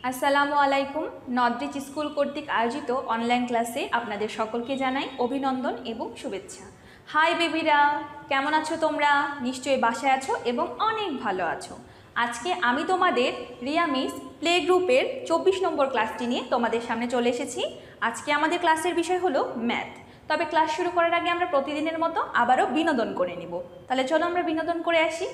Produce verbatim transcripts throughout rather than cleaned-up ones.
আসসালামু আলাইকুম। নর্থব্রিজ স্কুল কর্তৃক আয়োজিত অনলাইন ক্লাসে আপনাদের সকলকে জানাই অভিনন্দন এবং শুভেচ্ছা। হাই বেবিরা, কেমন আছো তোমরা? নিশ্চয়ই বাসায় আছো এবং অনেক ভালো আছো। আজকে আমি তোমাদের রিয়া মিস প্লে গ্রুপের চব্বিশ নম্বর ক্লাসটি নিয়ে তোমাদের সামনে চলে এসেছি। আজকে আমাদের ক্লাসের বিষয় হলো ম্যাথ। তবে ক্লাস শুরু করার আগে আমরা প্রতিদিনের মতো আবারও বিনোদন করে নিব। তাহলে চলো আমরা বিনোদন করে আসি।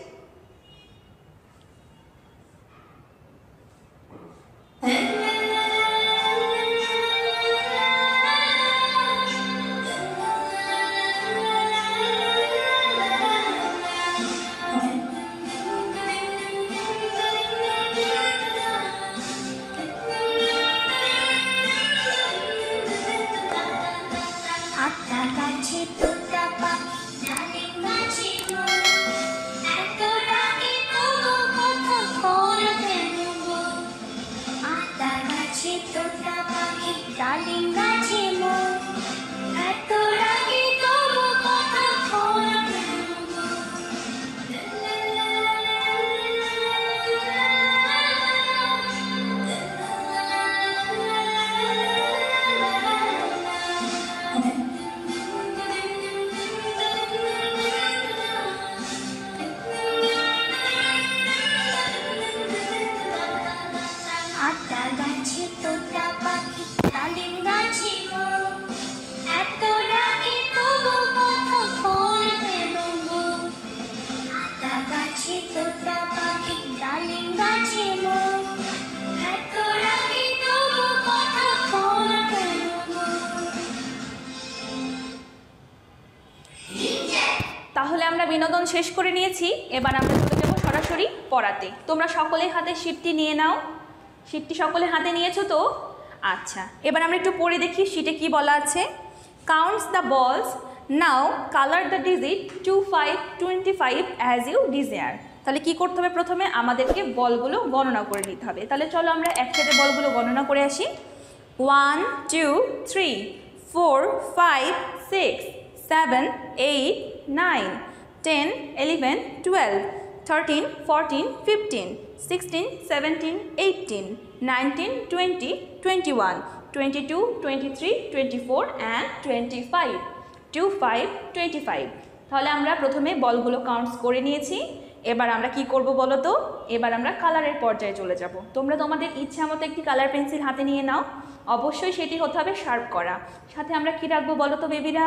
তাহলে আমরা বিনোদন শেষ করে নিয়েছি, এবার আমরা চলে যাব সরাসরি পড়াতে। তোমরা সকলে হাতে শীটটি নিয়ে নাও। শীটটি সকলে হাতে নিয়েছো তো? আচ্ছা, এবার আমরা একটু পড়ে দেখি শীটে কি বলা আছে। Counts the balls, now colour the digit two five twenty five as you desire. তাহলে কি করতে হবে? প্রথমে আমাদেরকে বলগুলো গণনা করে নিতে হবে। তাহলে চলো আমরা একসাথে বলগুলো গণনা করে আসি। One two three four five six seven eight nine ten eleven twelve thirteen fourteen fifteen sixteen seventeen eighteen nineteen twenty twenty one twenty two twenty three twenty four and twenty five two five twenty five. তাহলে আমরা প্রথমে বলগুলো counts করে নিয়েছি। এবার আমরা কি করব বলো তো? এবার আমরা কালারের পর্যায়ে চলে যাব। তোমরা তোমাদের ইচ্ছা মতো একটি কালার পেন্সিল হাতে নিয়ে নাও। অবশ্যই সেটি হতে হবে শার্প করা। সাথে আমরা কি রাখবো বলো তো বেবিরা?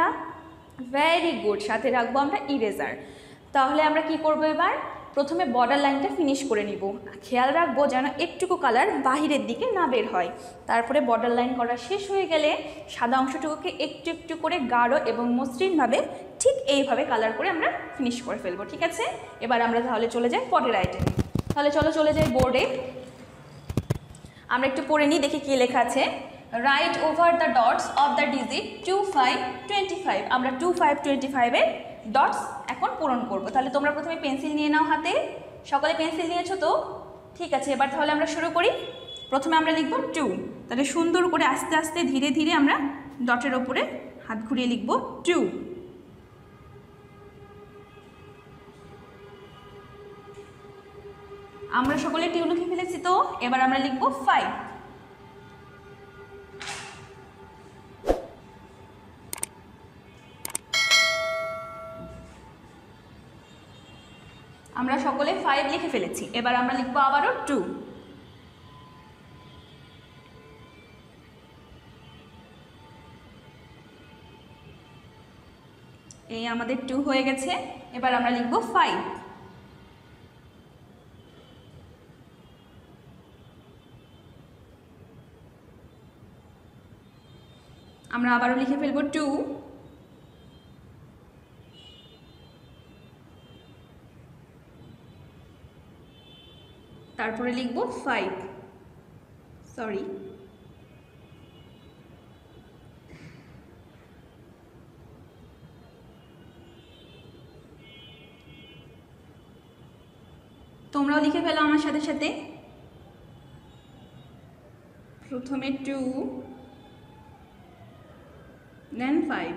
ভেরি গুড, সাথে রাখবো আমরা ইরেজার। তাহলে আমরা কি করব? এবার প্রথমে বর্ডার লাইনটা ফিনিশ করে নিব। খেয়াল রাখবো যেন একটুকু কালার বাহিরের দিকে না বের হয়। তারপরে বর্ডার লাইন করা শেষ হয়ে গেলে সাদা অংশটুকুকে একটু একটু করে গাঢ় এবং মসৃণভাবে ঠিক এইভাবে কালার করে আমরা ফিনিশ করে ফেলবো। ঠিক আছে, এবার আমরা তাহলে চলে যাই পরের আইটেমে। তাহলে চলো চলে যাই বোর্ডে। আমরা একটু পড়ে নিই, দেখি কী লেখা আছে। Write over the dots of the digit two five twenty five. আমরা টু ফাইভ টোয়েন্টি ফাইভের ডটস এখন পূরণ করব। তাহলে তোমরা প্রথমে পেন্সিল নিয়ে নাও হাতে। সকলে পেন্সিল নিয়েছো তো? ঠিক আছে, এবার তাহলে আমরা শুরু করি। প্রথমে আমরা লিখব টু। তাহলে সুন্দর করে আস্তে আস্তে ধীরে ধীরে আমরা ডটের ওপরে হাত ঘুরিয়ে লিখব টু। আমরা সকলে টিউ লিখে ফেলেছি তো? এবার আমরা লিখব ফাইভ। আমরা সকলে ফাইভ লিখে ফেলেছি। এবার আমরা লিখব আবারও টু। এই আমাদের টু হয়ে গেছে। এবার আমরা লিখব ফাইভ। আমরা আবারও লিখে ফেলব টু। তারপরে লিখব ফাইভ। সরি, তোমরাও লিখে ফেলো আমার সাথে সাথে। প্রথমে টু, দেন ফাইভ।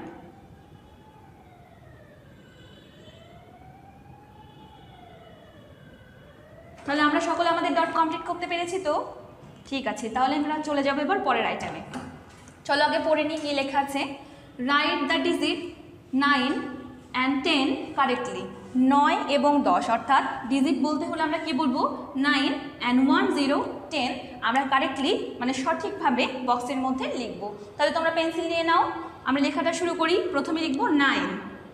তাহলে আমরা সকলে আমাদের ডট কমপ্লিট করতে পেরেছি তো? ঠিক আছে, তাহলে আমরা চলে যাবো এবার পরের আইটেমে। চলো আগে পড়ে নিই কী লেখা আছে। Write the digit nine and ten correctly. নয় এবং দশ অর্থাৎ ডিজিট বলতে হলে আমরা কি বলবো, nine and one zero ten আমরা কারেক্টলি মানে সঠিকভাবে বক্সের মধ্যে লিখবো। তাহলে তোমরা পেন্সিল নিয়ে নাও, আমরা লেখাটা শুরু করি। প্রথমে লিখবো নাইন,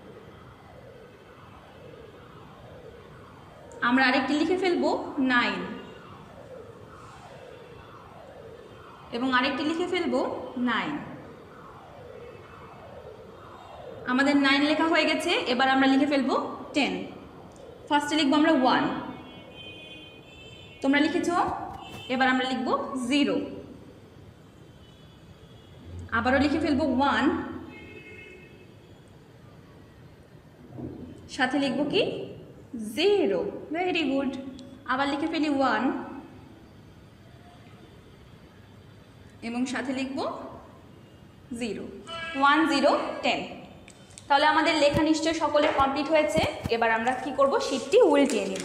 আমরা আরেকটি লিখে ফেলবো নাইন, এবং আরেকটি লিখে ফেলবো নাইন। আমাদের নাইন লেখা হয়ে গেছে, এবার আমরা লিখে ফেলবো টেন। ফার্স্টে লিখবো আমরা ওয়ান, তোমরা লিখেছো। এবার আমরা লিখবো জিরো, আবারও লিখে ফেলবো ওয়ান, সাথে লিখবো কি জিরো। Very good. আবার লিখে ফেলি ওয়ান এবং সাথে লিখবো জিরো। One zero ten. তাহলে আমাদের লেখা নিশ্চয় সকলে কমপ্লিট হয়েছে। এবার আমরা কি করব, শীটটি উল্টিয়ে নিব।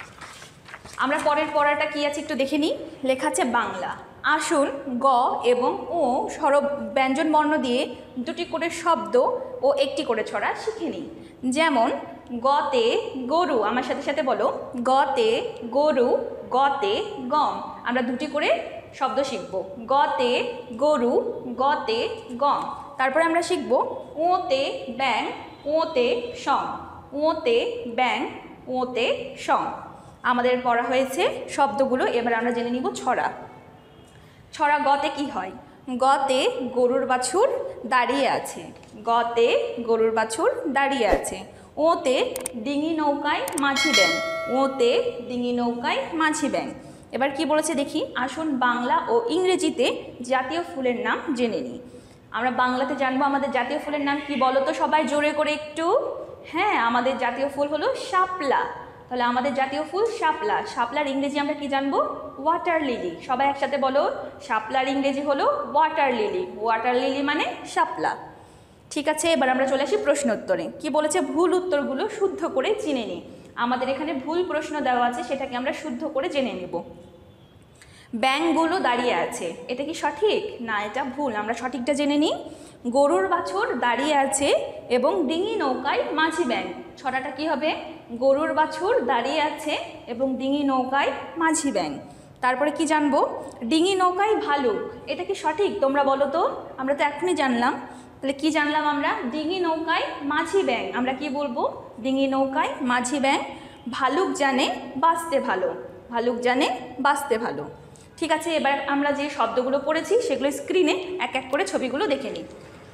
আমরা পরের পড়াটা কি আছে একটু দেখে নিই। লেখা আছে বাংলা। আসুন গ এবং ও স্বর ব্যঞ্জন বর্ণ দিয়ে দুটি করে শব্দ ও একটি করে ছড়া শিখে নিই। যেমন গতে গরু, আমার সাথে সাথে বলো, গতে গরু, গতে গম। আমরা দুটি করে শব্দ শিখব। গতে গরু, গতে গম। তারপরে আমরা শিখব ওতে ব্যাং, ওতে সং, ওতে ব্যাং, ওতে সং। আমাদের পড়া হয়েছে শব্দগুলো। এবার আমরা জেনে নিব ছড়া। ছড়া গতে কি হয়, গতে গরুর বাছুর দাঁড়িয়ে আছে, গতে গরুর বাছুর দাঁড়িয়ে আছে। ওতে ডিঙি নৌকায় মাঝি ব্যাং, ওতে ডিঙি নৌকায় মাঝি ব্যাং। এবার কি বলেছে দেখি। আসুন বাংলা ও ইংরেজিতে জাতীয় ফুলের নাম জেনে নিই। আমরা বাংলাতে জানবো আমাদের জাতীয় ফুলের নাম কি, বলো তো সবাই জোরে করে একটু। হ্যাঁ, আমাদের জাতীয় ফুল হলো শাপলা। তাহলে আমাদের জাতীয় ফুল শাপলা। শাপলার ইংরেজি আমরা কি জানবো, ওয়াটার লিলি। সবাই একসাথে বলো, শাপলার ইংরেজি হলো ওয়াটার লিলি। ওয়াটার লিলি মানে শাপলা। ঠিক আছে, এবার আমরা চলে আসি প্রশ্নোত্তরে। কি বলেছে, ভুল উত্তরগুলো শুদ্ধ করে চিনে নিই। আমাদের এখানে ভুল প্রশ্ন দেওয়া আছে, সেটাকে আমরা শুদ্ধ করে জেনে নেব। ব্যাঙগুলো দাঁড়িয়ে আছে, এটা কি সঠিক? না, এটা ভুল। আমরা সঠিকটা জেনে নিই। গরুর বাছুর দাঁড়িয়ে আছে এবং ডিঙি নৌকায় মাঝি ব্যাং। ছড়াটা কি হবে, গরুর বাছুর দাঁড়িয়ে আছে এবং ডিঙি নৌকায় মাঝি ব্যাং। তারপরে কি জানবো, ডিঙি নৌকায় ভালুক, এটা কি সঠিক? তোমরা বলো তো। আমরা তো এখনই জানলাম। তাহলে কি জানলাম আমরা, ডিঙি নৌকায় মাঝি ব্যাং। আমরা কি বলবো, ডিঙি নৌকায় মাঝি ব্যাং। ভালুক জানে বাঁচতে ভালো, ভালুক জানে বাঁচতে ভালো। ঠিক আছে, এবার আমরা যে শব্দগুলো পড়েছি সেগুলো স্ক্রিনে এক এক করে ছবিগুলো দেখে নিই।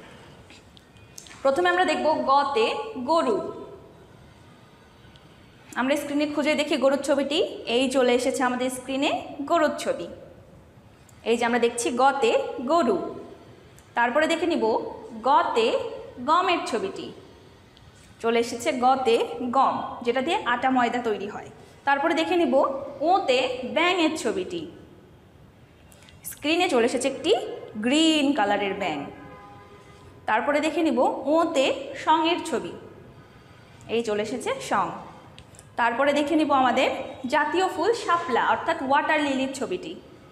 প্রথমে আমরা দেখব গতে গরু। আমরা স্ক্রিনে খুঁজে দেখি গরুর ছবিটি। এই চলে এসেছে আমাদের স্ক্রিনে গরুর ছবি। এই যে আমরা দেখছি গতে গরু। তারপরে দেখে নিব গতে গমের ছবিটি। চলে এসেছে গতে গম, যেটা দিয়ে আটা ময়দা তৈরি হয়। তারপরে দেখে নিব ওতে ব্যাঙের ছবিটি। স্ক্রিনে চলে এসেছে একটি গ্রিন কালারের ব্যাঙ। তারপরে দেখে নিব ওতে সঙের ছবি। এই চলে এসেছে সং। তারপরে দেখে নিব আমাদের জাতীয় ফুল শাপলা অর্থাৎ ওয়াটার লিলির ছবিটি।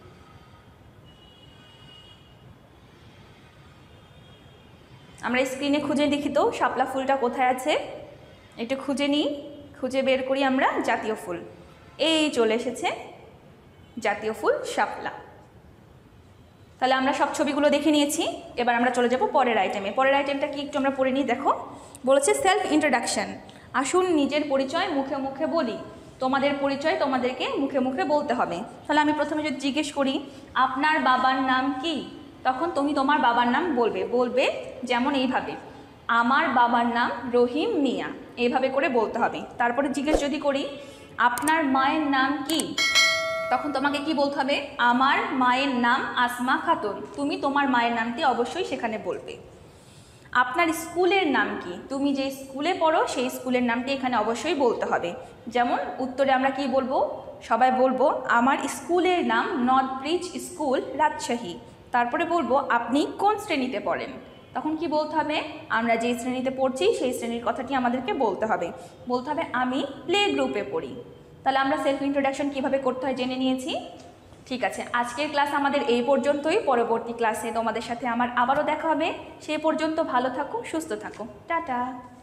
আমরা স্ক্রিনে খুঁজে দেখি তো শাপলা ফুলটা কোথায় আছে, একটু খুঁজে নিই। খুঁজে বের করি আমরা জাতীয় ফুল। এই চলে এসেছে জাতীয় ফুল শাপলা। তাহলে আমরা সব ছবিগুলো দেখে নিয়েছি। এবার আমরা চলে যাব পরের আইটেমে। পরের আইটেমটা কি একটু আমরা পড়ে নিই। দেখো, বলেছে সেলফ ইন্ট্রোডাকশন। আসুন নিজের পরিচয় মুখে মুখে বলি। তোমাদের পরিচয় তোমাদেরকে মুখে মুখে বলতে হবে। তাহলে আমি প্রথমে যদি জিজ্ঞেস করি আপনার বাবার নাম কি, তখন তুমি তোমার বাবার নাম বলবে। বলবে যেমন এইভাবে, আমার বাবার নাম রহিম মিয়া, এইভাবে করে বলতে হবে। তারপরে জিজ্ঞেস যদি করি আপনার মায়ের নাম কি, তখন তোমাকে কি বলতে হবে, আমার মায়ের নাম আসমা খাতুন। তুমি তোমার মায়ের নামটি অবশ্যই সেখানে বলবে। আপনার স্কুলের নাম কি, তুমি যে স্কুলে পড়ো সেই স্কুলের নামটি এখানে অবশ্যই বলতে হবে। যেমন উত্তরে আমরা কি বলবো, সবাই বলবো আমার স্কুলের নাম নর্থ ব্রিজ স্কুল রাজশাহী। তারপরে বলবো আপনি কোন শ্রেণীতে পড়েন, তখন কি বলতে হবে, আমরা যে শ্রেণীতে পড়ছি সেই শ্রেণীর কথাটি আমাদেরকে বলতে হবে। বলতে হবে আমি প্লে গ্রুপে পড়ি। তাহলে আমরা সেলফ ইন্ট্রোডাকশন কীভাবে করতে হয় জেনে নিয়েছি। ঠিক আছে, আজকের ক্লাস আমাদের এই পর্যন্তই। পরবর্তী ক্লাসে তোমাদের সাথে আমার আবারও দেখা হবে। সেই পর্যন্ত ভালো থাকো, সুস্থ থাকো, টাটা।